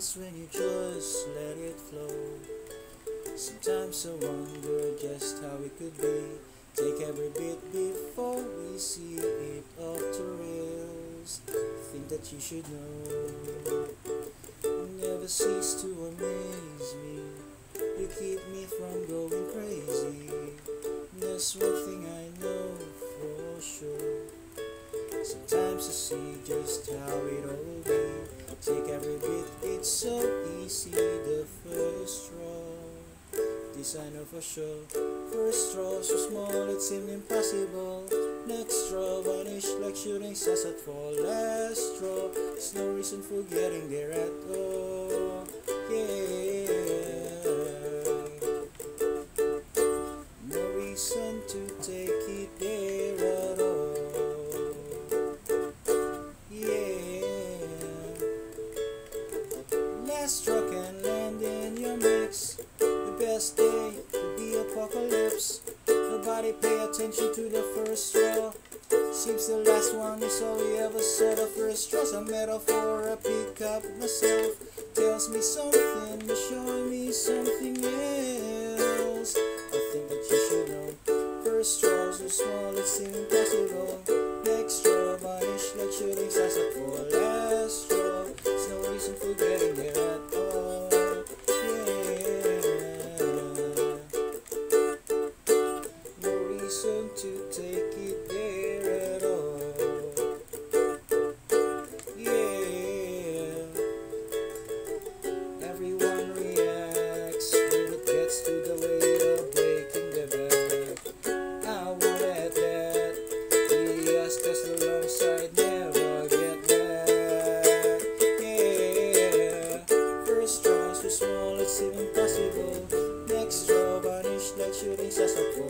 feels when you just let it flow. Sometimes I wonder just how it could be. Take every bit before we see it off the rails. Think that you should know. You never cease to amaze me. You keep me from going crazy. There's one thing I know for sure. Sometimes I see just how it all be. Take every bit, it's so easy. The first straw, this I know for sure. First straw, so small it seemed impossible. Next straw vanished like shooting stars at fall. Last straw, there's no reason for getting there at all. Yeah, no reason to take it there at all. Last straw can land in your mix. The best day could be apocalypse. Nobody pay attention to the first straw. Seems the last one is all we ever saw. The first straw's a metaphor I pick up myself. Tells me something, but showing me something else. I think that you should know. First straw so small it seems impossible. Next straw vanished like shooting stars at fall. Last straw, there's no reason for getting there at all. To take it there at all. Yeah, everyone reacts when it gets to the way of breaking the back. I won't let that be us, cause the wrong side never get back. Yeah, first straw so small it's impossible. Next straw vanished like shooting stars at